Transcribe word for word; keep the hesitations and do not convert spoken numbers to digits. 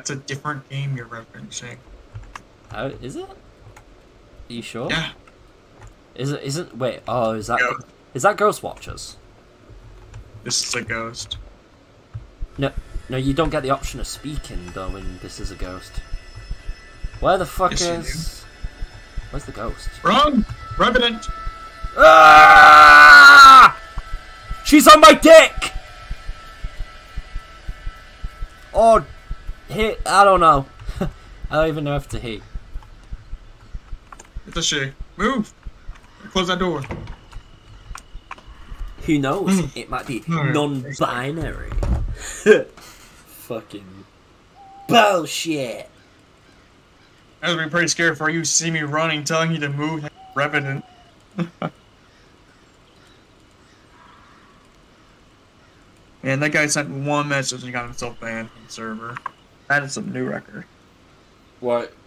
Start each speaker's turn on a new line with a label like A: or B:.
A: That's a different game you're referencing.
B: How is it? Are you sure?
A: Yeah.
B: Is it? Isn't? Wait. Oh, is that?
A: Ghost.
B: Is that Ghost Watchers?
A: This is a ghost.
B: No, no. You don't get the option of speaking though when this is a ghost. Where the fuck
A: Yes, you
B: is? Where's the ghost?
A: Wrong! Revenant!
B: Ah! She's on my dick! Or hit, I don't know. I don't even know if to hit.
A: It's a she. Move! Close that door.
B: Who knows? It might be
A: Alright.
B: non-binary. Fucking bullshit.
A: I was be pretty scared for you see me running, telling you to move. Revenant. Man, that guy sent one message and got himself banned from the server. That is some new record.
B: What?